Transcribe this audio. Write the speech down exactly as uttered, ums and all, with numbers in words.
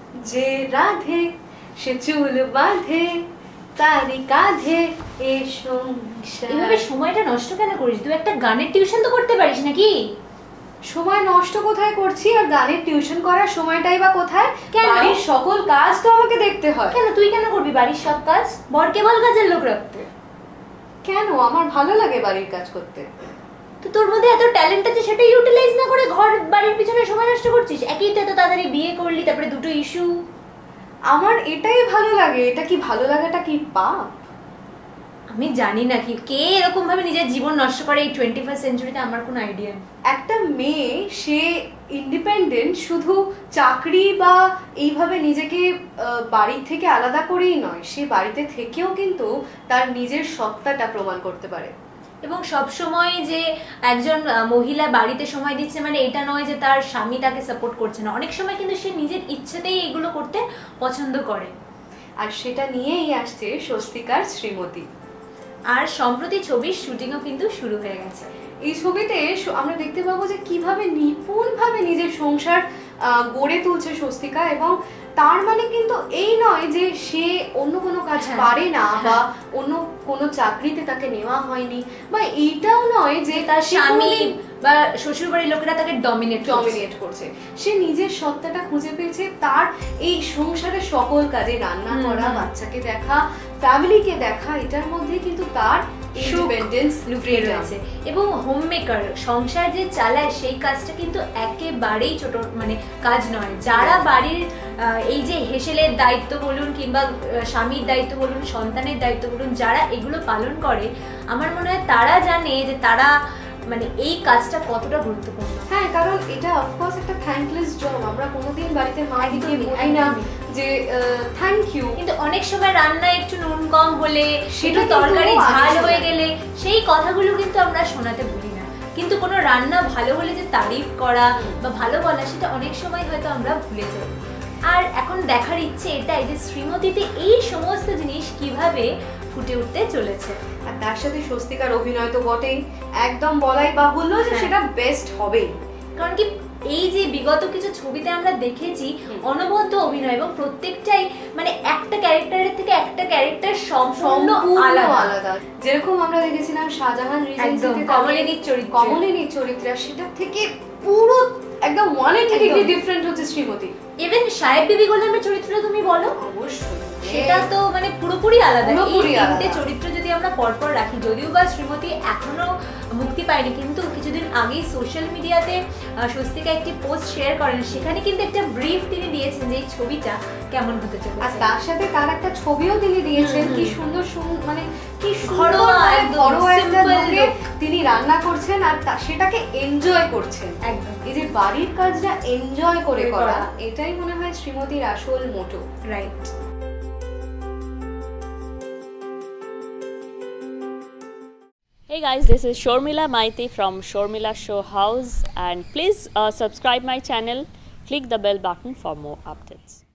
যে রাধে সে চুল বাঁধে তারি কাঁধে এ সংসার। এভাবে সময়টা নষ্ট কেন করিস? তুই একটা গানের টিউশন তো করতে পারিস নাকি? সময় নষ্ট কোথায় করছি, আর গানের টিউশন করার সময়টাই বা কোথায়? কেন? বাড়ির সকল কাজ তো আমাকে দেখতে হয়। কেন তুই কেন করবি বাড়ির সব কাজ? বর কেবল কাজের লোক রাখতে। কেন? আমার ভালো লাগে বাড়ির কাজ করতে। তো তোর মধ্যে এত ট্যালেন্ট আছে, সেটা ইউটিলাইজ না করে ঘর বাড়ির পিছনে সময় নষ্ট করছিস। একই তো এত তাড়াতাড়ি বিয়ে করলি, তারপরে দুটো ইস্যু। আমার এটাই ভালো লাগে। এটা কি ভালো লাগাটা কি পাপ? আমি জানি না কি কে এরকম ভাবে নিজের জীবন নষ্ট করে এই টোয়েন্টি ফার্স্ট সেঞ্চুরিতে, আমার কোনো আইডিয়া নেই। একটা মেয়ে সে ইন্ডিপেন্ডেন্ট শুধু চাকরি বা এইভাবে নিজেকে বাড়ির থেকে আলাদা করেই নয়, সে বাড়িতে থেকেও কিন্তু তার নিজের সত্তাটা প্রমাণ করতে পারে। এবং সব সময় যে একজন মহিলা বাড়িতে সময় দিচ্ছে মানে এটা নয় যে তার স্বামী তাকে সাপোর্ট করছে না। অনেক সময় কিন্তু সে নিজের ইচ্ছেতেই এগুলো করতে পছন্দ করে। আর সেটা নিয়েই আসছে স্বস্তিকার শ্রীমতী। আর সম্প্রতি ছবির শুটিংও কিন্তু শুরু হয়ে গেছে। এই ছবিতে আমরা দেখতে পাবো যে কিভাবে নিপুণভাবে নিজের সংসার গড়ে তুলছে স্বস্তিকা। এবং তার মানে কিন্তু এই নয় যে সে অন্য কোনো কাজ পারে না বা অন্য কোনো চাকরিতে তাকে নেওয়া হয়নি, বা এইটাও নয় যে তার স্বামী বা শ্বশুরবাড়ির লোকেরা তাকে ডমিনেট ডমিনেট করছে। সে নিজের সত্তাটা খুঁজে পেয়েছে। তার এই সংসারের সকল কাজে, রান্না করা, বাচ্চাকে দেখা, ফ্যামিলিকে দেখা, এটার মধ্যে কিন্তু তার ইন্ডিপেন্ডেন্স লুকিয়ে রয়েছে। এবং হোম মেকার, সংসার যে চালায় সেই কাজটা কিন্তু একেবারেই ছোট মানে কাজ নয়। যারা বাড়ির এই যে হেসেলের দায়িত্ব বলুন কিংবা স্বামীর দায়িত্ব বলুন, সন্তানের দায়িত্ব বলুন, যারা এগুলো পালন করে, আমার মনে হয় তারা জানে যে তারা মানে এই কাজটা কতটা গুরুত্বপূর্ণ। হ্যাঁ, কারণ এটা অফকোর্স একটা থ্যাঙ্কলেস জব। আমরা কোনোদিন বাড়িতে মা দিকে বলি না যে থ্যাংক ইউ, কিন্তু অনেক সময় রান্নায় একটু নুন কম হলে, সেটা তরকারি ঝাল হয়ে গেলে সেই কথাগুলো কিন্তু আমরা শোনাতে ভুলি না। কিন্তু কোনো রান্না ভালো হলে যে তারিফ করা বা ভালো বলা, সেটা অনেক সময় হয়তো আমরা ভুলে যাই। আর এখন দেখার ইচ্ছে এটাই যে শ্রীমতীতে এই সমস্ত জিনিস কিভাবে ফুটে উঠতে চলেছে। আর তার সাথে স্বস্তিকার অভিনয় তো বটেই, একদম বলাই বাহুল্য যে সেটা বেস্ট হবেই। কারণ কি এই যে বিগত কিছু ছবিতে আমরা দেখেছি অনবদ্য অভিনয়, এবং প্রত্যেকটাই মানে একটা ক্যারেক্টারের থেকে একটা ক্যারেক্টার সম্পূর্ণ আলাদা। যেরকম আমরা দেখেছিলাম শাহজাহান রিজেন্সিতে কমলিনীর চরিত্র, কমলিনীর চরিত্র, সেটা থেকে পুরো একদম ওয়ান এইটি ডিগ্রি ডিফারেন্ট হচ্ছে শ্রীমতী। ইভেন সাহেব বিবি গোলামের চরিত্রটা তুমি বলো, অবশ্যই সেটা তো মানে পুরোপুরি আলাদা। এই তিনটে চরিত্র যদি আমরা পরপর রাখি, যদিও বা শ্রীমতী এখনো মুক্তি পায়নি, কিন্তু কিছুদিন আগেই সোশ্যাল মিডিয়াতে স্বস্তিকা একটি পোস্ট শেয়ার করেন, সেখানে কিন্তু একটা ব্রিফ তিনি দিয়েছেন যে এই ছবিটা কেমন হতে চলেছে। আর তার সাথে তার একটা ছবিও তিনি দিয়েছেন, কি সুন্দর মানে কি ঘরোয়া একদম সিম্পল তিনি রান্না করছেন আর সেটাকে এনজয় করছেন। একদম এই যে বাড়ির কাজটা এনজয় করে করা, এটাই মনে হয় শ্রীমতীর আসল motto. Right. Hey guys, this is Shormila Maiti from Shormila Show House, and please uh, subscribe my channel, click the bell button for more updates.